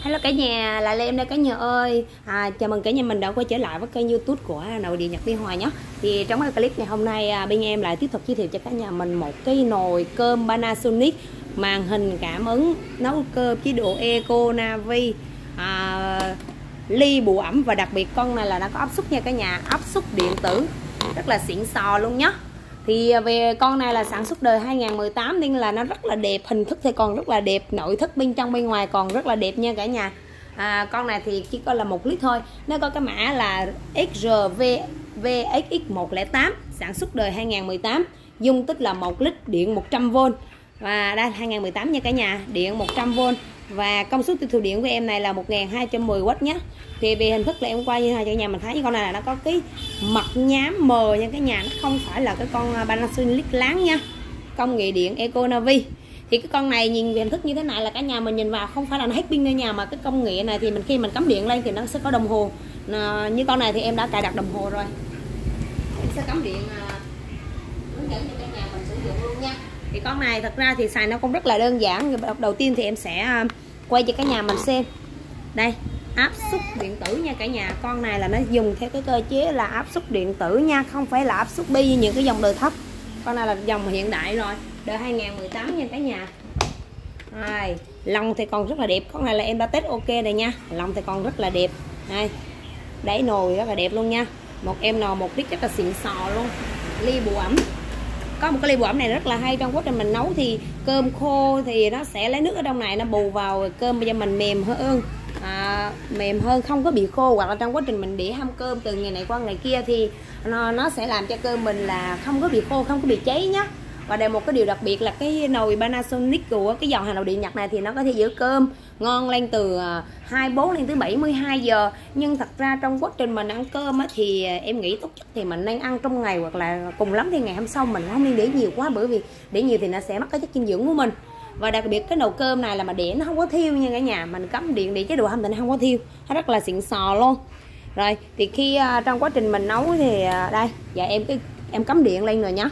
Hello cả nhà, là Lê em đây cả nhà ơi. Chào mừng cả nhà mình đã quay trở lại với kênh YouTube của Nội Địa Nhật Biên Hòa nhé. Thì trong cái clip ngày hôm nay bên em lại tiếp tục giới thiệu cho cả nhà mình một cái nồi cơm Panasonic màn hình cảm ứng nấu cơm chế độ Eco Navi, ly bù ẩm, và đặc biệt con này là nó có áp suất nha cả nhà, áp suất điện tử rất là xịn sò luôn nhé. Thì về con này là sản xuất đời 2018 nên là nó rất là đẹp, hình thức thì còn rất là đẹp, nội thất bên trong bên ngoài còn rất là đẹp nha cả nhà. Con này thì chỉ có là 1 lít thôi, nó có cái mã là XRVVXX108, sản xuất đời 2018, dung tích là 1 lít, điện 100V, và đây 2018 nha cả nhà, điện 100V, và công suất tiêu thụ điện của em này là 1210W nhé. Thì về hình thức là em quay như này cho nhà mình thấy, con này là nó có cái mặt nhám mờ nha cả nhà, nó không phải là cái con Panasonic láng nha, công nghệ điện Eco Navi. Thì cái con này nhìn về hình thức như thế này là cả nhà mình nhìn vào không phải là nó hết pin nữa nhà, mà cái công nghệ này thì mình khi mình cắm điện lên thì nó sẽ có đồng hồ. Như con này thì em đã cài đặt đồng hồ rồi, em sẽ cắm điện hướng dẫn cho cả nhà mình sử dụng luôn nha. Thì con này thật ra thì xài nó cũng rất là đơn giản. Đầu tiên thì em sẽ quay cho cả nhà mình xem đây, áp suất điện tử nha cả nhà. Con này là nó dùng theo cái cơ chế là áp suất điện tử nha, không phải là áp suất bi như những cái dòng đời thấp. Con này là dòng hiện đại rồi, đời 2018 nha cả nhà. Lông thì còn rất là đẹp, con này là em đã test ok này nha, lông thì còn rất là đẹp. Đây, đáy nồi rất là đẹp luôn nha, một em nồi 1 lít rất là xịn sò luôn. Ly bù ẩm, có một cái ly bù ẩm này rất là hay, trong quá trình mình nấu thì cơm khô thì nó sẽ lấy nước ở trong này, nó bù vào cơm bây giờ mình mềm hơn, mềm hơn, không có bị khô. Hoặc là trong quá trình mình để hâm cơm từ ngày này qua ngày kia thì nó sẽ làm cho cơm mình là không có bị khô, không có bị cháy nhá. Và đây một cái điều đặc biệt là cái nồi Panasonic của cái dòng hàng nội địa Nhật này thì nó có thể giữ cơm ngon lên từ 24 lên tới 72 giờ. Nhưng thật ra trong quá trình mình ăn cơm á, thì em nghĩ tốt nhất thì mình nên ăn trong ngày, hoặc là cùng lắm thì ngày hôm sau mình không nên để nhiều quá, bởi vì để nhiều thì nó sẽ mất cái chất dinh dưỡng của mình. Và đặc biệt cái nồi cơm này là mà để nó không có thiêu nha cả nhà, mình cắm điện để chế độ hâm thì nó không có thiêu, nó rất là xịn sò luôn. Rồi thì khi trong quá trình mình nấu thì đây, dạ em cắm điện lên rồi nhá.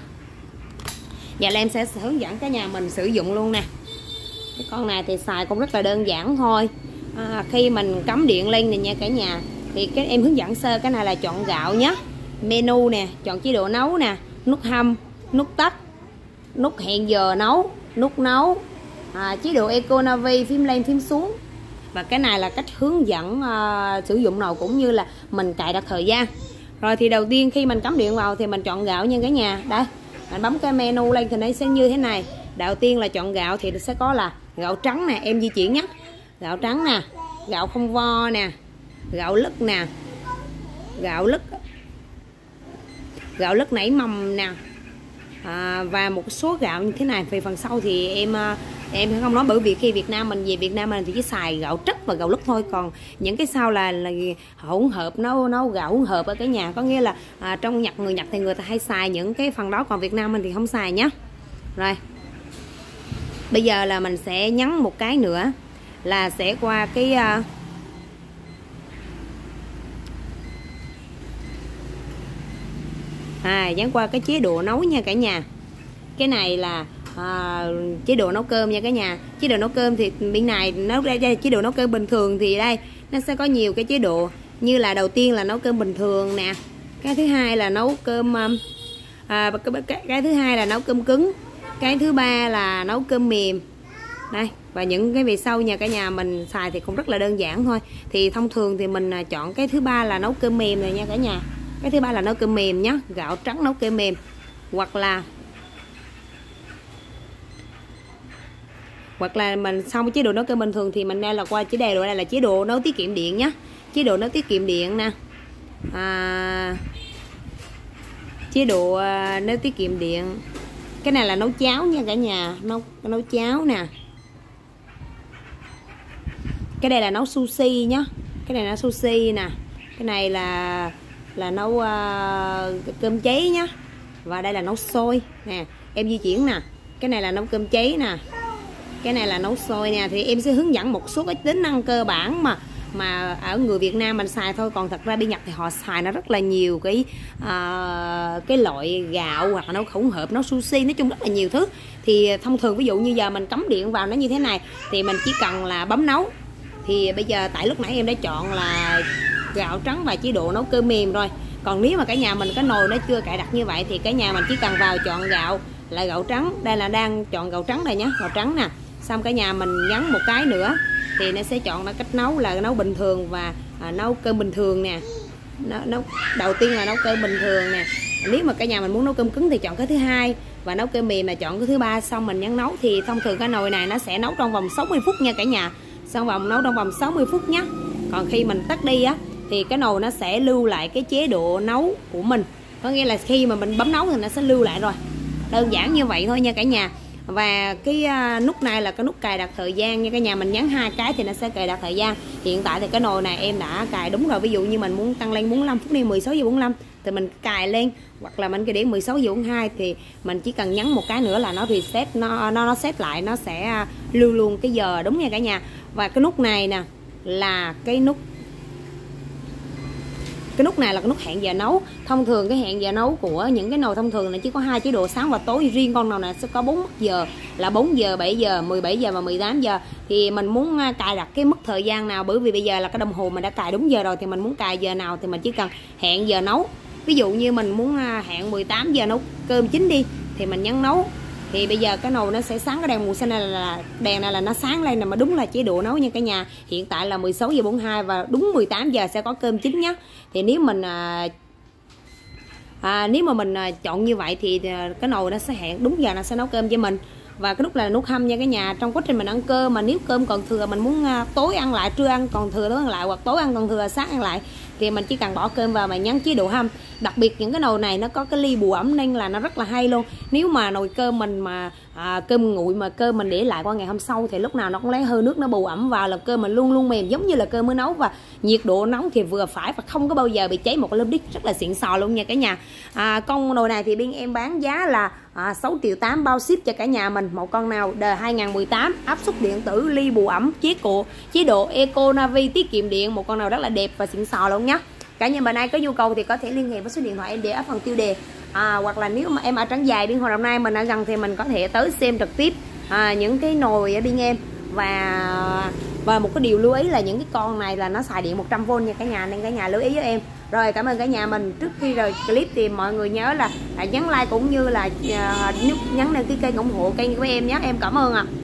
Dạ là em sẽ hướng dẫn cả nhà mình sử dụng luôn nè. Cái con này thì xài cũng rất là đơn giản thôi. Khi mình cắm điện lên này nha cả nhà, thì cái em hướng dẫn sơ. Cái này là chọn gạo nhé, menu nè, chọn chế độ nấu nè, nút hâm, nút tắt, nút hẹn giờ nấu, nút nấu, chế độ Eco Navi, phím lên phím xuống. Và cái này là cách hướng dẫn sử dụng nồi cũng như là mình cài đặt thời gian. Rồi thì đầu tiên khi mình cắm điện vào thì mình chọn gạo nha cả nhà. Đây, mình bấm cái menu lên thì nó sẽ như thế này. Đầu tiên là chọn gạo thì sẽ có là gạo trắng nè, em di chuyển nhé. Gạo trắng nè, gạo không vo nè, gạo lứt nè, gạo lứt nảy mầm nè, và một số gạo như thế này. Về phần sau thì em không nói, bởi vì khi Việt Nam mình về Việt Nam mình thì chỉ xài gạo trất và gạo lứt thôi, còn những cái sau là hỗn hợp, nấu gạo hỗn hợp ở cái nhà, có nghĩa là trong người Nhật thì người ta hay xài những cái phần đó, còn Việt Nam mình thì không xài nhé. Rồi bây giờ là mình sẽ nhấn một cái nữa là sẽ qua cái nhấn qua cái chế độ nấu nha cả nhà. Cái này là chế độ nấu cơm nha cả nhà. Chế độ nấu cơm thì bên này nấu ra chế độ nấu cơm bình thường, thì đây nó sẽ có nhiều cái chế độ, như là đầu tiên là nấu cơm bình thường nè, cái thứ hai là nấu cơm cái thứ hai là nấu cơm cứng, cái thứ ba là nấu cơm mềm đây. Và những cái về sau nhà cả nhà mình xài thì cũng rất là đơn giản thôi. Thì thông thường thì mình chọn cái thứ ba là nấu cơm mềm rồi nha cả nhà. Cái thứ ba là nấu cơm mềm nhé, gạo trắng nấu cơm mềm. Hoặc là mình xong chế độ nấu cơm bình thường thì mình đây là qua chế độ này là chế độ nấu tiết kiệm điện nhé. Chế độ nấu tiết kiệm điện nè, chế độ nấu tiết kiệm điện. Cái này là nấu cháo nha cả nhà, nấu cháo nè. Cái đây là nấu sushi nhá, cái này là sushi nè. Cái này là nấu cơm cháy nhá. Và đây là nấu xôi nè, em di chuyển nè. Cái này là nấu cơm cháy nè, cái này là nấu xôi nè. Thì em sẽ hướng dẫn một số cái tính năng cơ bản mà ở người Việt Nam mình xài thôi, còn thật ra bên Nhật thì họ xài nó rất là nhiều cái loại gạo, hoặc là nấu hỗn hợp, nấu sushi, nói chung rất là nhiều thứ. Thì thông thường ví dụ như giờ mình cắm điện vào nó như thế này thì mình chỉ cần là bấm nấu Thì bây giờ tại lúc nãy em đã chọn là gạo trắng và chế độ nấu cơm mềm rồi. Còn nếu mà cả nhà mình cái nồi nó chưa cài đặt như vậy thì cả nhà mình chỉ cần vào chọn gạo là gạo trắng. Đây là đang chọn gạo trắng đây nhé, gạo trắng nè. Xong cả nhà mình nhấn một cái nữa thì nó sẽ chọn là cách nấu là nấu bình thường và nấu cơm bình thường nè. Nấu đầu tiên là nấu cơm bình thường nè. Nếu mà cả nhà mình muốn nấu cơm cứng thì chọn cái thứ hai, và nấu cơm mềm là chọn cái thứ ba. Xong mình nhấn nấu thì thông thường cái nồi này nó sẽ nấu trong vòng 60 phút nha cả nhà. Xong nấu trong vòng 60 phút nhé. Còn khi mình tắt đi á thì cái nồi nó sẽ lưu lại cái chế độ nấu của mình. Có nghĩa là khi mà mình bấm nấu thì nó sẽ lưu lại rồi. Đơn giản như vậy thôi nha cả nhà. Và cái nút này là cái nút cài đặt thời gian nha cả nhà. Mình nhấn 2 cái thì nó sẽ cài đặt thời gian. Hiện tại thì cái nồi này em đã cài đúng rồi. Ví dụ như mình muốn tăng lên 45 phút đi, 16 giờ 45 thì mình cài lên, hoặc là mình cái đến 16 giờ 42 thì mình chỉ cần nhấn một cái nữa là nó reset, nó set lại, nó sẽ lưu luôn cái giờ đúng nha cả nhà. Và cái nút này nè là cái nút này là cái nút hẹn giờ nấu. Thông thường cái hẹn giờ nấu của những cái nồi thông thường này chỉ có 2 chế độ sáng và tối. Riêng con nào này sẽ có 4 giờ là 4 giờ, 7 giờ, 17 giờ và 18 giờ. Thì mình muốn cài đặt cái mức thời gian nào, bởi vì bây giờ là cái đồng hồ mình đã cài đúng giờ rồi, thì mình muốn cài giờ nào thì mình chỉ cần hẹn giờ nấu. Ví dụ như mình muốn hẹn 18 giờ nấu cơm chín đi thì mình nhấn nấu. Thì bây giờ cái nồi nó sẽ sáng, cái đèn màu xanh này là đèn này là nó sáng lên, là mà đúng là chế độ nấu nha cả nhà. Hiện tại là 16 giờ 42 và đúng 18 giờ sẽ có cơm chín nhé. Thì nếu mình nếu mà mình chọn như vậy thì cái nồi nó sẽ hẹn đúng giờ nó sẽ nấu cơm cho mình. Và cái nút là nút hâm nha cả nhà. Trong quá trình mình ăn cơm mà nếu cơm còn thừa, mình muốn tối ăn lại, trưa ăn còn thừa tối ăn lại, hoặc tối ăn còn thừa sáng ăn lại, thì mình chỉ cần bỏ cơm vào mà nhấn chế độ hâm. Đặc biệt những cái nồi này nó có cái ly bù ẩm nên là nó rất là hay luôn. Nếu mà nồi cơm mình mà cơm nguội mà cơm mình để lại qua ngày hôm sau thì lúc nào nó cũng lấy hơi nước, nó bù ẩm vào là cơm mình luôn luôn mềm giống như là cơm mới nấu. Và nhiệt độ nóng thì vừa phải và không có bao giờ bị cháy một cái lớp đít, rất là xịn sò luôn nha cả nhà. Con nồi này thì bên em bán giá là 6,8 triệu bao ship cho cả nhà mình. Một con nào đời 2018, áp suất điện tử, ly bù ẩm, chế độ Eco Navi, tiết kiệm điện. Một con nào rất là đẹp và xịn sò luôn nhé. Cả nhà mình ai có nhu cầu thì có thể liên hệ với số điện thoại em để ở phần tiêu đề. Hoặc là nếu mà em ở Trảng Giài, Biên Hòa, Đồng Nai mình ở gần thì mình có thể tới xem trực tiếp những cái nồi ở bên em. Và một cái điều lưu ý là những cái con này là nó xài điện 100V nha cả nhà, nên cả nhà lưu ý với em. Rồi cảm ơn cả nhà mình. Trước khi rời clip thì mọi người nhớ là nhấn like cũng như là nhấn đăng ký kênh ủng hộ kênh của em nhé. Em cảm ơn ạ.